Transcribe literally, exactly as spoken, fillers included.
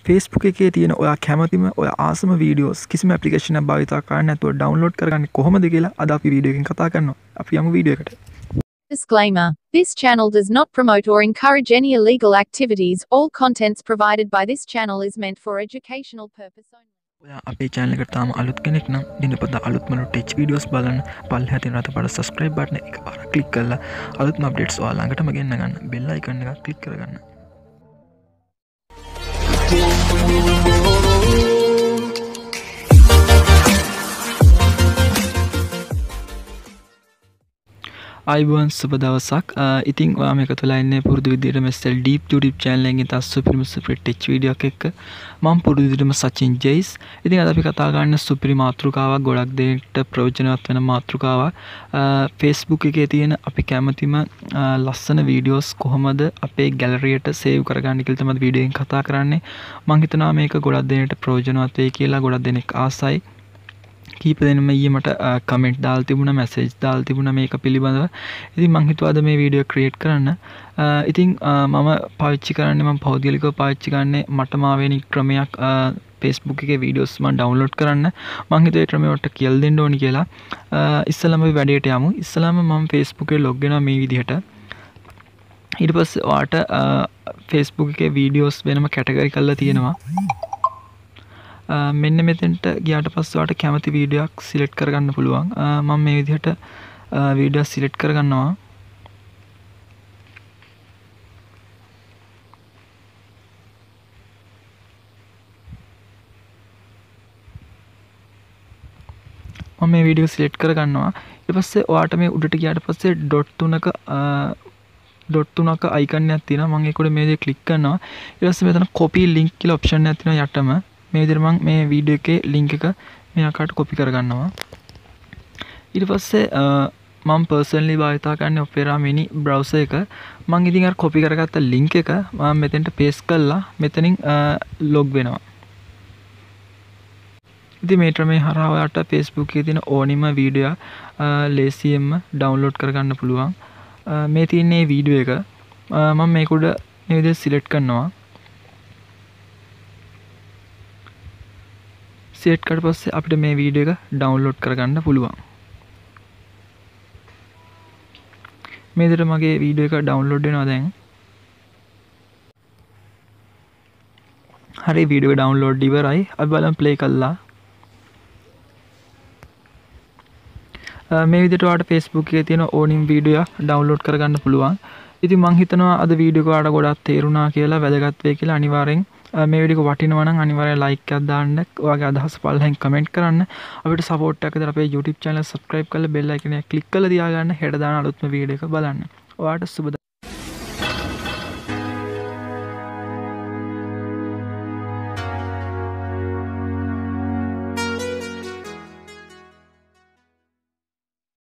Facebook එකේ තියෙන ඔයා කැමතිම ඔයා ආසම වීඩියෝස් කිසිම ඇප්ලිකේෂන් එකක් භාවිත කරන්නේ නැතුව ඩවුන්ලෝඩ් කරගන්නේ කොහොමද කියලා අද අපි වීඩියෝ එකකින් කතා කරනවා. අපි යමු වීඩියෝ එකට. Disclaimer. This channel does not promote or encourage any illegal activities. All contents provided by this channel is meant for educational purpose only. ඔයා අපේ channel එකට තාම අලුත් කෙනෙක් නම් දිනපතා අලුත්ම ටෙච් වීඩියෝස් බලන්න පල්ලෙහා තියෙන රතු පාට subscribe button එක පාරක් click කරලා අලුත්ම updates ඔයා ළඟටම ගෙන්න ගන්න. bell icon එක click කරගන්න. අයිබෝන් සුබ දවසක්. ඉතින් ඔයා මේක තුලා ඉන්නේ පුරුදු විදියට මෙස්ටල් ඩීප් YouTube channel එකෙන් තස් සුපිරිම සුපිරි ටෙච් වීඩියෝ එකක් එක්ක මම පුරුදු විදියටම සචින් ජෙයිස්. ඉතින් අද අපි කතා කරන්න සුපිරි මාතෘකාවක් ගොඩක් දෙයකට ප්‍රයෝජනවත් වෙන මාතෘකාවක්. Facebook එකේ තියෙන අපි කැමතිම ලස්සන වීඩියෝස් කොහොමද අපේ ගැලරියට සේව් කරගන්න කියලා තමයි වීඩියෝ එකෙන් කතා කරන්නේ. මම හිතනවා මේක ගොඩක් දෙයකට ප්‍රයෝජනවත් වෙයි කියලා. ගොඩක් දෙනෙක් ආසයි. කීප දෙනෙක්ම ඊයේ මට කමෙන්ට් දාලා තිබුණා, මැසේජ් දාලා තිබුණා මේක පිළිබඳව. ඉතින් මම හිතුවා අද මේ වීඩියෝ ක්‍රියේට් කරන්න. ඉතින් මම පාවිච්චි කරන්නේ මම පෞද්ගලිකව පාවිච්චි කරන්නේ මටම ආවෙන ක්‍රමයක් Facebook එකේ වීඩියෝස් මම ඩවුන්ලෝඩ් කරන්න. මම හිතුවේ ක්‍රමයට කියලා දෙන්න ඕනි කියලා. ඉස්සෙල්ලාම අපි වැඩේට යමු. ඉස්සෙල්ලාම මම Facebook එකේ ලොග් වෙනවා මේ විදිහට. ඊට පස්සේ ඔයාට Facebook එකේ වීඩියෝස් වෙනම කැටගරි කරලා තියෙනවා. මෙන්න මෙතෙන්ට ගියාට පස්සේ ඔයාලට කැමති වීඩියෝ එකක් සිලෙක්ට් කරගන්න පුළුවන්. මම මේ විදිහට වීඩියෝ සිලෙක්ට් කරගන්නවා. මම මේ වීඩියෝ සිලෙක්ට් කරගන්නවා. ඊට පස්සේ ඔයාලට මේ උඩට ගියාට පස්සේ ඩොට් තුනක ඩොට් තුනක අයිකන් එකක් තියෙනවා. මම ඒක උඩ මේ විදිහට ක්ලික් කරනවා. ඊට පස්සේ මෙතන copy link කියලා ඔප්ෂන් එකක් තියෙනවා යටම. මේ විදිහට මම මේ වීඩියෝ එකේ link එක මේ ආකාරයට copy කරගන්නවා. ඊට පස්සේ මම personally භාවිත කරන්නේ Opera mini browser එක. මම ඉතින් අර copy කරගත්ත link එක මම මෙතෙන්ට paste කරලා මෙතනින් log වෙනවා. ඉතින් මේ ක්‍රමේ හරහා ඔයාලට Facebook එකේ තියෙන ඕනිම වීඩියෝ ලේසියෙන්ම download කරගන්න පුළුවන්. මේ තියෙන්නේ වීඩියෝ එක. මම මේක උඩ මේ විදිහට select කරනවා. සෙට් කරලා පස්සේ අපිට මේ වීඩියෝ එක ඩවුන්ලෝඩ් කරගන්න පුළුවන්. මේ විදිහට මගේ වීඩියෝ එක ඩවුන්ලෝඩ් වෙනවා දැන්. හරි වීඩියෝ එක ඩවුන්ලෝඩ් ඉවරයි. අපි බලමු ප්ලේ කරලා. මේ විදිහට ඔයාලට Facebook එකේ තියෙන ඕනිම වීඩියෝ එක ඩවුන්ලෝඩ් කරගන්න පුළුවන්. ඉතින් මම හිතනවා අද වීඩියෝ එක ඔයාලට ගොඩක් තේරුණා කියලා, වැදගත් වෙයි කියලා. අනිවාර්යෙන් මේ වීඩියෝ එක වටිනවා නම් අනිවාර්යෙන් ලයික් එකක් දාන්න. ඔයාගේ අදහස් පහලින් කමෙන්ට් කරන්න. අපිට සපෝට් එකක් දෙන්න අපේ YouTube channel subscribe කරලා bell icon එක click කරලා තියාගන්න. හෙට දාන අලුත්ම වීඩියෝ එක බලන්න. ඔයාලට සුබ